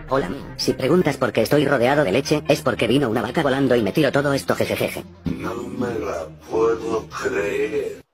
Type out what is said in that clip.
Hola, si preguntas por qué estoy rodeado de leche, es porque vino una vaca volando y me tiró todo esto, jejejeje. No me la puedo creer.